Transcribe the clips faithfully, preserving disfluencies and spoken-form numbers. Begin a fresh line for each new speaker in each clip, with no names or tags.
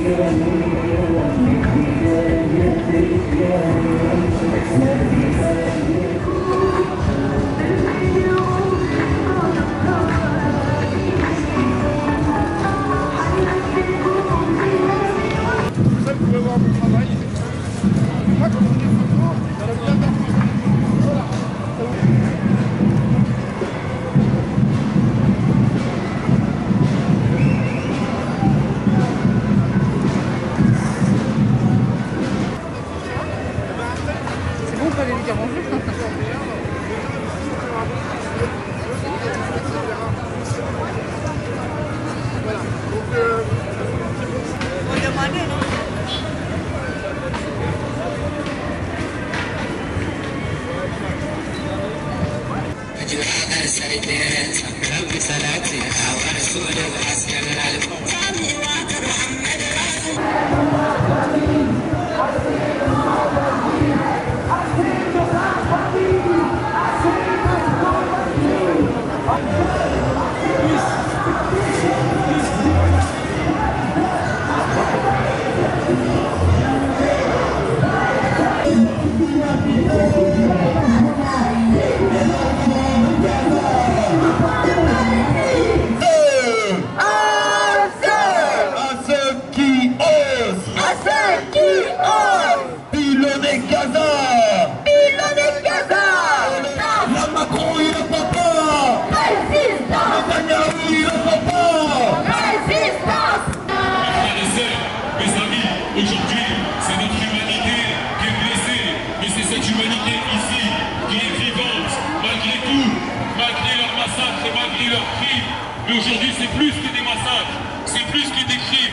Mais aujourd'hui, c'est plus que des massacres, c'est plus que des crimes.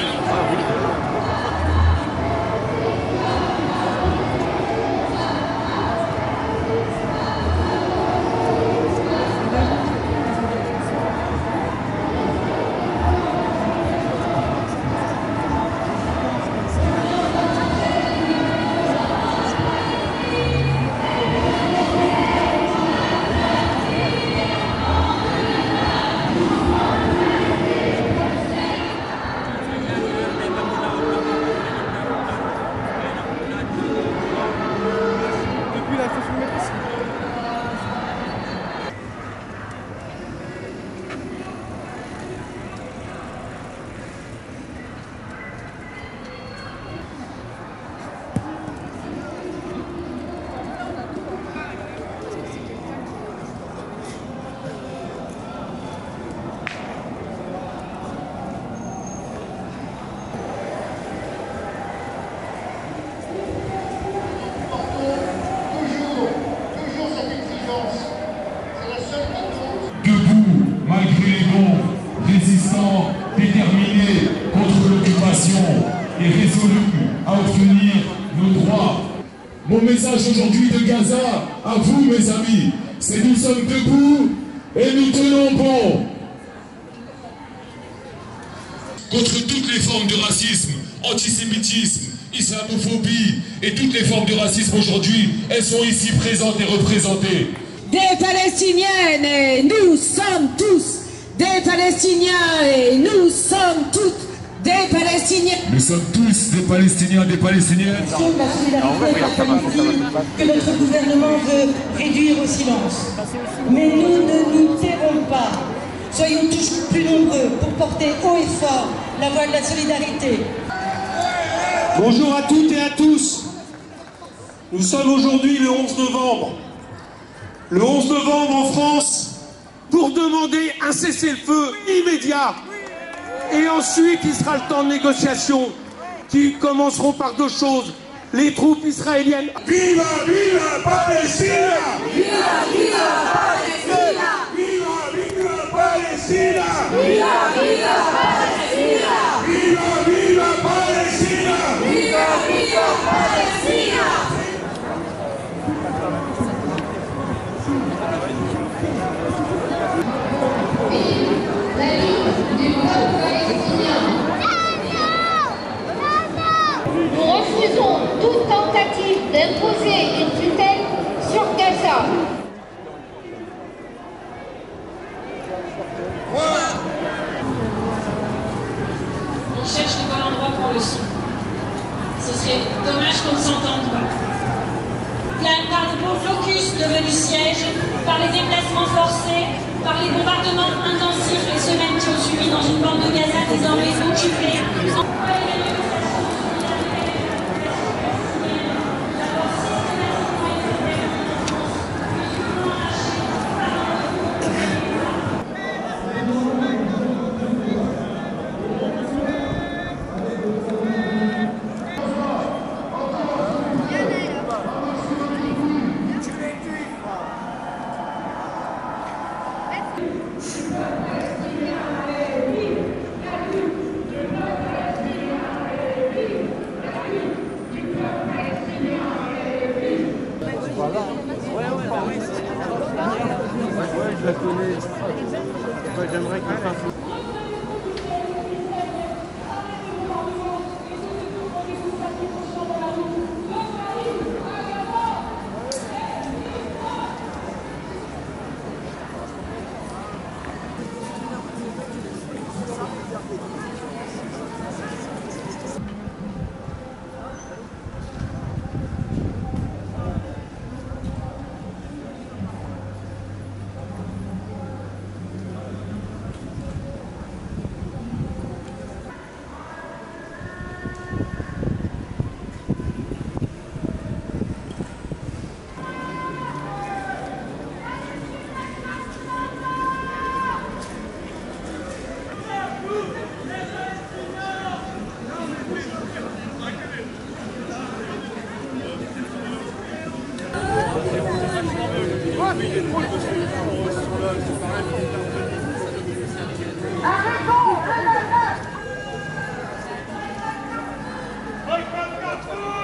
Déterminés contre l'occupation et résolus à obtenir nos droits. Mon message aujourd'hui de Gaza, à vous mes amis, c'est nous sommes debout et nous tenons bon. Contre toutes les formes de racisme, antisémitisme, islamophobie et toutes les formes de racisme aujourd'hui, elles sont ici présentes et représentées.
Des Palestiniennes et nous sommes tous des Palestiniens et nous sommes toutes des Palestiniens.
Nous sommes tous des Palestiniens, des Palestiniennes.
La solidarité avec la Palestine que notre gouvernement veut réduire au silence. Mais nous ne nous tairons pas. Soyons toujours plus nombreux pour porter haut et fort la voix de la solidarité.
Bonjour à toutes et à tous. Nous sommes aujourd'hui le onze novembre. Le onze novembre en France, pour demander un cessez-le-feu immédiat. Et ensuite, il sera le temps de négociation qui commenceront par deux choses. Les troupes israéliennes.
Viva, viva Palestina!
Viva, viva Palestina!
Viva, viva Palestina!
Viva, viva Palestina!
Viva, viva Palestina!
Viva, viva Palestina!
Nous refusons toute tentative d'imposer une tutelle sur Gaza.
On cherche les bons endroits pour leçon. Ce serait dommage qu'on ne s'entende pas. Par le blocus devenu siège, par les déplacements forcés, par les bombardements intensifs les semaines qui ont suivi dans une bande de Gaza désormais occupée.
Je la connais. J'aimerais qu'elle fasse.
Arrêtons!